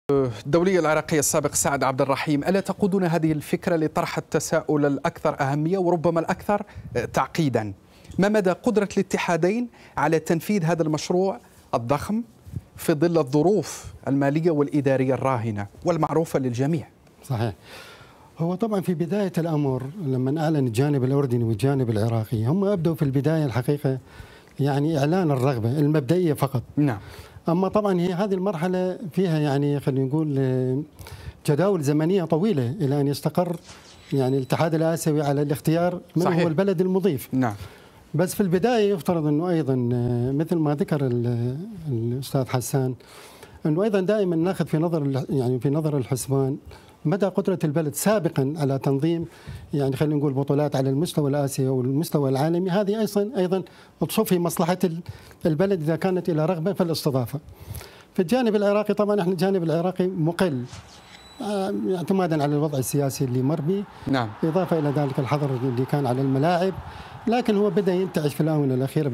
الدولية العراقية السابق سعد عبد الرحيم، ألا تقودون هذه الفكرة لطرح التساؤل الأكثر أهمية وربما الأكثر تعقيدا؟ ما مدى قدرة الاتحادين على تنفيذ هذا المشروع الضخم في ظل الظروف المالية والإدارية الراهنة والمعروفة للجميع؟ صحيح. هو طبعا في بداية الأمر لما أعلن الجانب الأردني والجانب العراقي، هم أبدوا في البداية الحقيقة يعني إعلان الرغبة المبدئية فقط. نعم. أما طبعا هي هذه المرحلة فيها يعني خلينا نقول جداول زمنية طويلة إلى أن يستقر يعني الاتحاد الآسيوي على الاختيار من صحيح. هو البلد المضيف. نعم. بس في البداية يفترض أنه أيضا مثل ما ذكر الأستاذ حسان، أنه أيضا دائما ناخذ في نظر يعني في نظر الحسبان مدى قدرة البلد سابقا على تنظيم يعني خلينا نقول بطولات على المستوى الآسيوي والمستوى العالمي. هذه أيضا تصب في مصلحة البلد إذا كانت إلى رغبة في الاستضافة. في الجانب العراقي طبعا احنا الجانب العراقي مقل اعتمادا على الوضع السياسي اللي مر به. نعم. إضافة إلى ذلك الحظر اللي كان على الملاعب، لكن هو بدأ ينتعش في الآونة الأخيرة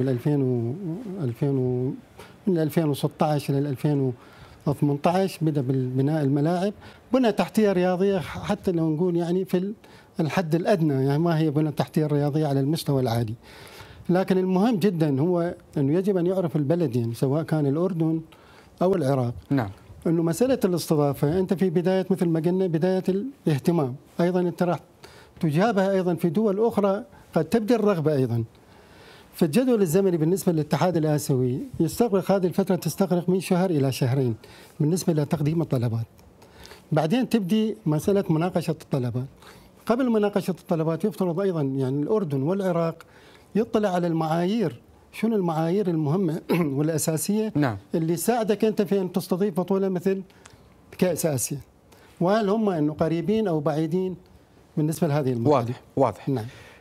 من 2016 إلى 2018 بدأ بالبناء الملاعب، بنى تحتية رياضية حتى لو نقول يعني في الحد الأدنى، يعني ما هي بنى تحتية رياضية على المستوى العالي. لكن المهم جدا هو أنه يجب أن يعرف البلدين سواء كان الأردن أو العراق. نعم. أنه مسألة الاستضافة أنت في بداية مثل ما قلنا بداية الاهتمام، أيضا أنت راح تجابها أيضا في دول أخرى قد تبدي الرغبة أيضا. فالجدول الزمني بالنسبة للاتحاد الآسيوي يستغرق هذه الفترة، تستغرق من شهر إلى شهرين بالنسبة لتقديم الطلبات. بعدين تبدي مسألة مناقشة الطلبات. قبل مناقشة الطلبات يفترض أيضا يعني الأردن والعراق يطلع على المعايير، شنو المعايير المهمة والأساسية. نعم. اللي ساعدك أنت في أن تستضيف بطولة مثل كأس آسيا، وهل هم أنه قريبين أو بعيدين بالنسبة لهذه المرحلة. واضح. نعم.